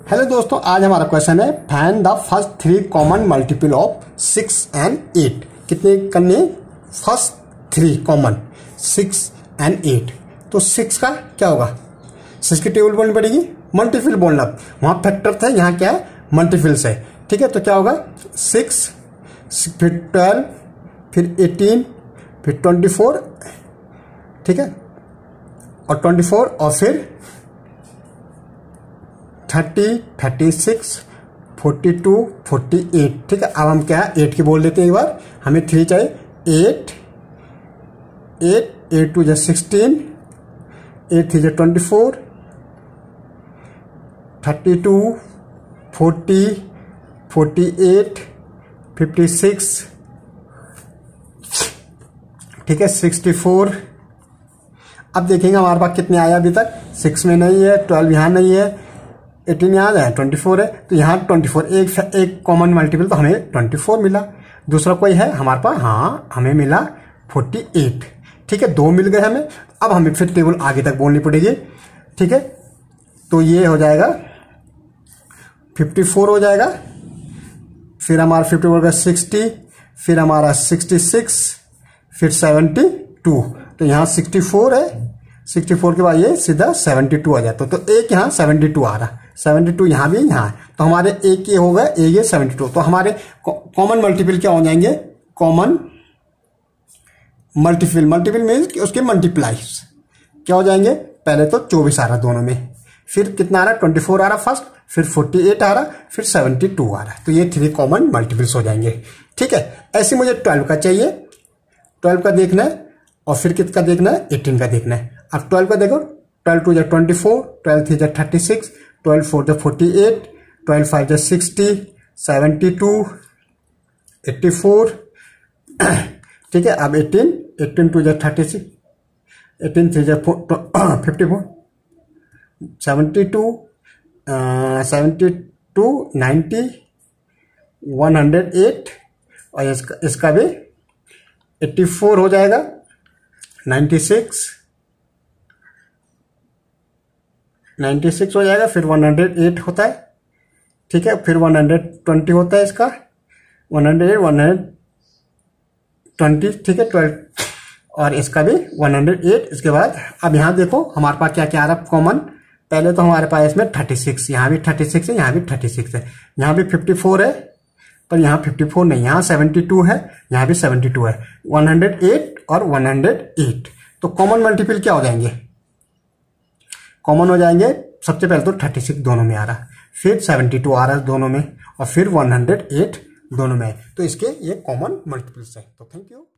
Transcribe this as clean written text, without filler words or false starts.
Hello दोस्तों, आज हमारा क्वेश्चन है find the first three common multiple of 6 and 8। कितने करने? First three common 6 and 8। तो 6 का क्या होगा? 6 की टेबल बोलनी पड़ेगी, मल्टीपल बोलना। वहां फैक्टर था, यहाँ क्या है? मल्टीपल्स है। ठीक है, तो क्या होगा? 6 फिर 12 फिर 18 फिर 24, ठीक है, और 24 और फिर 30, 36, 42, 48। ठीक है, अब हम क्या है 8 की बोल देते हैं। एक बार हमें 3 चाहिए। 8 2 जा 16, 8 3 जा 24, 32, 40, 48, 56, ठीक है, 64। अब देखेंगे हमारे पास कितने आया अभी तक। 6 में नहीं है, 12 यहाँ नहीं है, 18 यहाँ है, 24 है, तो यहाँ 24 एक कॉमन मल्टीपल, तो हमें 24 मिला। दूसरा कोई है हमारे पास? हाँ, हमें मिला 48। ठीक है, 2 मिल गए हमें। अब हमें फिर टेबल आगे तक बोलनी पड़ेगी। ठीक है, तो ये हो जाएगा 54 हो जाएगा, फिर हमारा 54 का 60, फिर हमारा 66, फिर 72। तो यहाँ 64 है, 64 के बाद ये सीधा 72 आ जाता। तो एक यहाँ 72 आ रहा, 72 यहाँ भी यहाँ है, तो हमारे एक ये होगा, ये 72। तो हमारे कॉमन मल्टीपल क्या हो जाएंगे? कॉमन मल्टीपल, मल्टीपल मीन्स उसके मल्टीप्लाइज क्या हो जाएंगे? पहले तो 24 आ रहा दोनों में, फिर कितना आ रहा? 24 आ रहा फर्स्ट, फिर 48 आ रहा, फिर 72 आ रहा। तो ये 3 कॉमन मल्टीपल्स हो जाएंगे। ठीक है, ऐसे मुझे 12 का चाहिए, 12 का देखना है, और फिर किसका देखना है? 18 का देखना है। अब 12 का देखो, 12 2 जा 24, 12 3 जा 36, 12 4 जा 48, 12 5 जा 60, 72, 84। ठीक है, अब 18 2 जा 36, 18 3 जा 54, 72, 90, 108, और इसका भी 84 हो जाएगा, 96 हो जाएगा, फिर 108 होता है। ठीक है, फिर 120 होता है इसका, 108, 120। ठीक है, 12, और इसका भी 108। इसके बाद अब यहाँ देखो हमारे पास क्या क्या आ रहा है कॉमन। पहले तो हमारे पास इसमें 36, यहाँ भी 36 है, यहाँ भी 36 है, यहाँ भी 54 है, पर यहाँ 54 नहीं, यहाँ 72 है, यहाँ भी 72 है, 108 और 108। तो कॉमन मल्टीपल क्या हो जाएंगे? कॉमन हो जाएंगे सबसे पहले तो 36 दोनों में आ रहा, फिर 72 आ रहा दोनों में, और फिर 108 दोनों में है। तो इसके ये कॉमन मल्टीपल्स है। तो थैंक यू।